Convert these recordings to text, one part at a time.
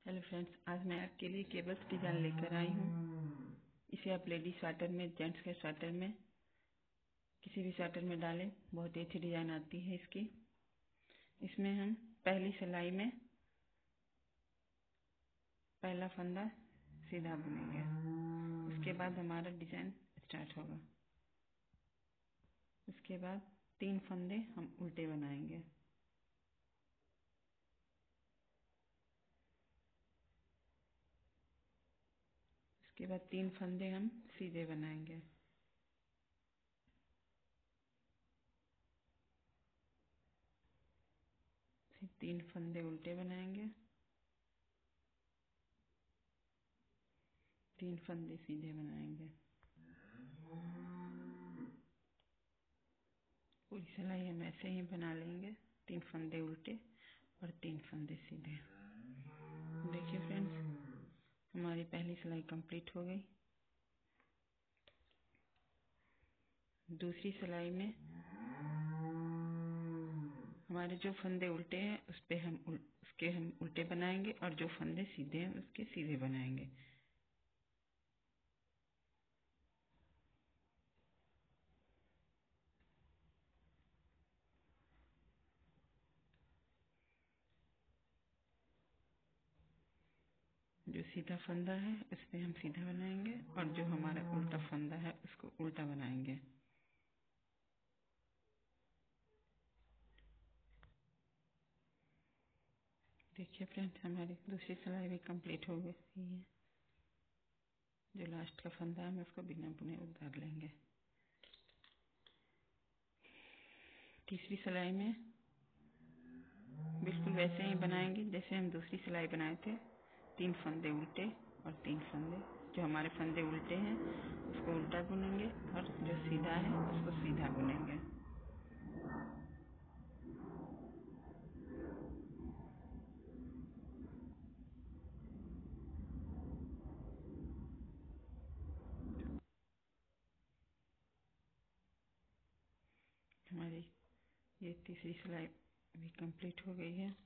Hello friends, आज मैं आपके लिए केबल्स डिज़ाइन लेकर आई हूँ। इसे आप लेडीज स्वेटर में, जेंट्स के स्वेटर में, किसी भी स्वेटर में डालें, बहुत ही अच्छी डिज़ाइन आती है इसकी। इसमें हम पहली सिलाई में पहला फंदा सीधा बुनेंगे। उसके बाद हमारा डिज़ाइन स्टार्ट होगा। उसके बाद 3 फंदे हम उल्टे बनाएंगे। उसके बाद 3 फंदे हम सीधे बनाएंगे। फिर 3 फंदे उल्टे बनाएंगे, 3 फंदे सीधे बनाएंगे। पूरी सिलाई हम ऐसे ही बना लेंगे, 3 फंदे उल्टे और 3 फंदे सीधे। देखिए फ्रेंड्स, हमारी पहली सिलाई कंप्लीट हो गई। दूसरी सिलाई में हमारे जो फंदे उल्टे हैं उसके हम उल्टे बनाएंगे और जो फंदे सीधे हैं उसके सीधे बनाएंगे। जो सीधा फंदा है उसमें हम सीधा बनाएंगे और जो हमारा उल्टा फंदा है उसको उल्टा बनाएंगे। देखिए फ्रेंड्स, हमारी दूसरी सिलाई भी कंप्लीट हो गई है। जो लास्ट का फंदा है हम उसको बिना बुने उतार लेंगे। तीसरी सिलाई में बिल्कुल वैसे ही बनाएंगे जैसे हम दूसरी सिलाई बनाए थे। 3 फंदे उल्टे और 3 फंदे, जो हमारे फंदे उल्टे हैं उसको उल्टा बुनेंगे और जो सीधा है उसको सीधा बुनेंगे। हमारी ये तीसरी सिलाई भी कंप्लीट हो गई है।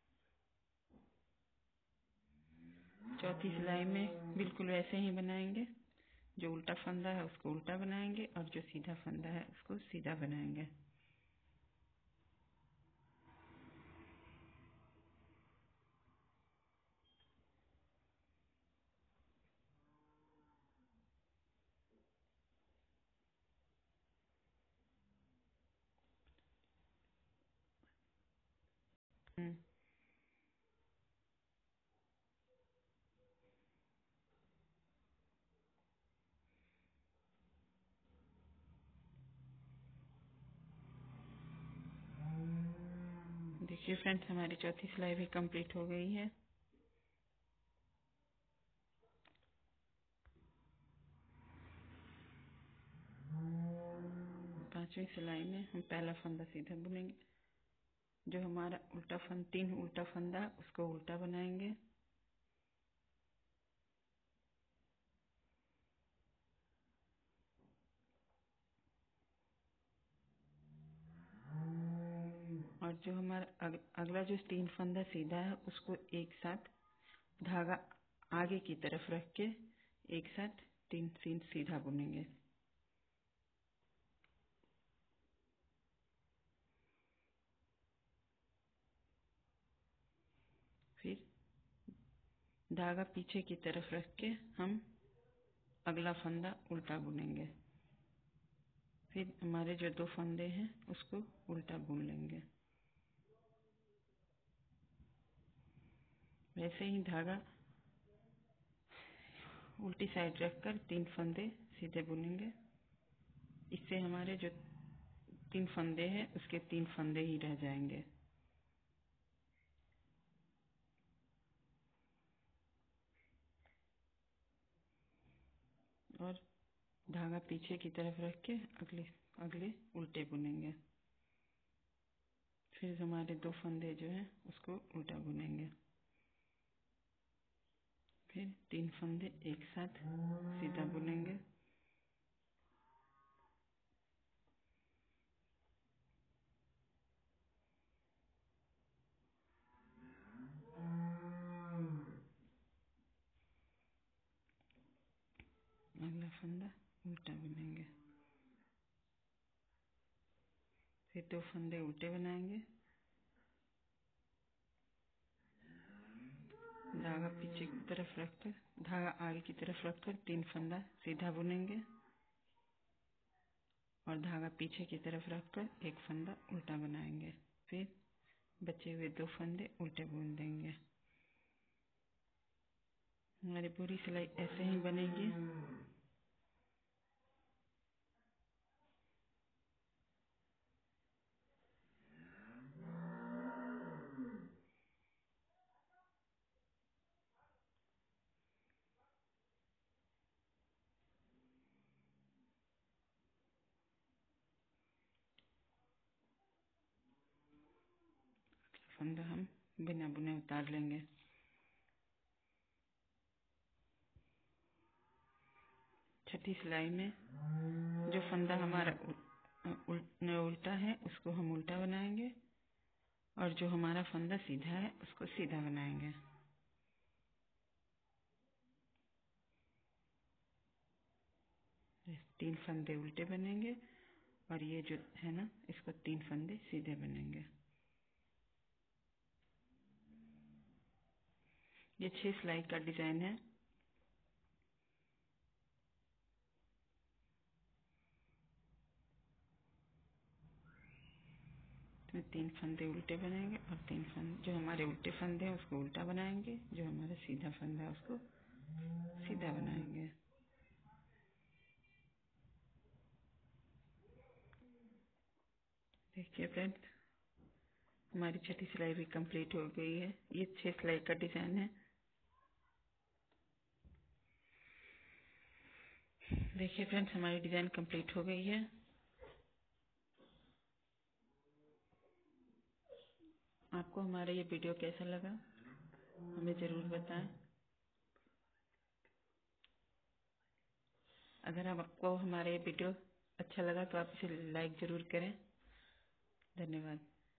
चौथी सिलाई में बिल्कुल वैसे ही बनाएंगे। जो उल्टा फंदा है उसको उल्टा बनाएंगे और जो सीधा फंदा है उसको सीधा बनाएंगे। देखिए फ्रेंड्स, हमारी चौथी सिलाई भी कंप्लीट हो गई है। पांचवी सिलाई में हम पहला फंदा सीधा बुनेंगे। जो हमारा उल्टा फंदा, 3 उल्टा फंदा उसको उल्टा बनाएंगे। और जो हमारा अगला जो 3 फंदा सीधा है उसको एक साथ धागा आगे की तरफ रख के एक साथ 3 सीधा बुनेंगे। फिर धागा पीछे की तरफ रख के हम अगला फंदा उल्टा बुनेंगे। फिर हमारे जो 2 फंदे हैं उसको उल्टा बुन लेंगे। वैसे ही धागा उल्टी साइड रखकर 3 फंदे सीधे बुनेंगे। इससे हमारे जो 3 फंदे हैं उसके 3 फंदे ही रह जाएंगे। और धागा पीछे की तरफ रख के अगले उल्टे बुनेंगे। फिर हमारे 2 फंदे जो हैं उसको उल्टा बुनेंगे। फिर 3 फंदे एक साथ सीधा बुनेंगे। अगला फंदा उल्टा बुनेंगे, फिर 2 फंदे उल्टे बनाएंगे, धागा पीछे की तरफ रखकर, धागा आगे की तरफ रखकर 3 फंदा सीधा बुनेंगे और धागा पीछे की तरफ रखकर 1 फंदा उल्टा बनाएंगे, फिर बचे हुए 2 फंदे उल्टे बुन देंगे। हमारी पूरी सिलाई ऐसे ही बनेगी। फंदा हम बिना बुने उतार लेंगे। छठी सिलाई में जो फंदा हमारा उल्टा है उसको हम उल्टा बनाएंगे और जो हमारा फंदा सीधा है उसको सीधा बनाएंगे। तीन फंदे उल्टे बनेंगे और ये जो है ना इसको 3 फंदे सीधे बनेंगे। ये 6 सिलाई का डिजाइन है। इसमें 3 फंदे उल्टे बनेंगे और 3 फंदे जो हमारे उल्टे फंदे हैं उसको उल्टा बनाएंगे, जो हमारा सीधा फंदा है उसको सीधा बनाएंगे। देखिए फ्रेंड्स, हमारी छठी सिलाई भी कंप्लीट हो गई है। ये 6 सिलाई का डिजाइन है। देखिए फ्रेंड्स, हमारी डिजाइन कंप्लीट हो गई है। आपको हमारा ये वीडियो कैसा लगा हमें ज़रूर बताएं। अगर आपको हमारा ये वीडियो अच्छा लगा तो आप इसे लाइक ज़रूर करें। धन्यवाद।